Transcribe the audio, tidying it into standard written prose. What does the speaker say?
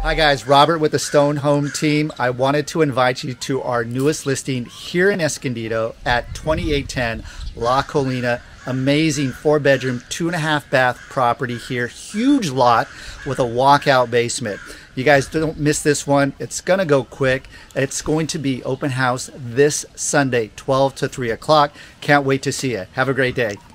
Hi guys, Robert with the Stone Home team. I wanted to invite you to our newest listing here in Escondido at 2810 La Colina. Amazing 4-bedroom, 2.5 bath property here. Huge lot with a walkout basement. You guys don't miss this one. It's gonna go quick. It's going to be open house this Sunday, 12 to 3 o'clock. Can't wait to see you. Have a great day.